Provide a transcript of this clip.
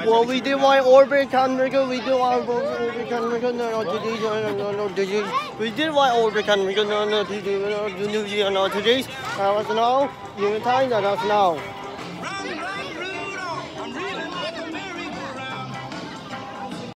Well, we did one orbit camera. We did one orbit camera. No, today. We did one orbit camera. No, today. New Zealand, today. Was now. You time that us now.